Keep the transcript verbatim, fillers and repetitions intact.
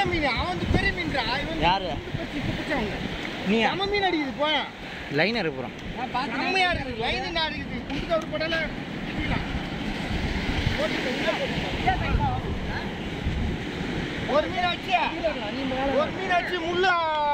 சின்ன மீன் அவன் பெரிய மீன்டா யாரு நீ நம்ம மீன் அடிக்குது போய் லைனர் போகிறோம் செம்மையா இருக்குது லைன் என்ன அடிக்குது குண்டு ஒரு படல ஒரு மீன் ஆச்சு ஒரு மீன் ஆச்சு முள்ளு